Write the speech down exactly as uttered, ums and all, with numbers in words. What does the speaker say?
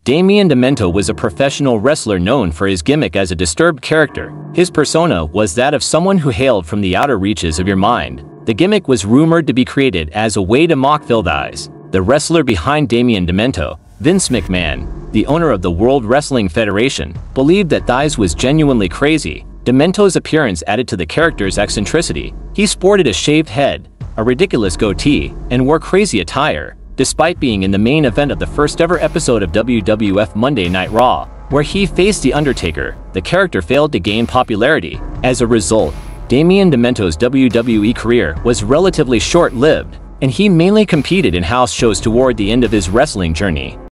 Damien Demento was a professional wrestler known for his gimmick as a disturbed character. His persona was that of someone who hailed from the outer reaches of your mind. The gimmick was rumored to be created as a way to mock Phil Dies, the wrestler behind Damien Demento. Vince McMahon, the owner of the World Wrestling Federation, believed that Dies was genuinely crazy. Demento's appearance added to the character's eccentricity. He sported a shaved head, a ridiculous goatee, and wore crazy attire. Despite being in the main event of the first ever episode of W W F Monday Night Raw, where he faced The Undertaker, the character failed to gain popularity. As a result, Damien Demento's W W E career was relatively short-lived, and he mainly competed in house shows toward the end of his wrestling journey.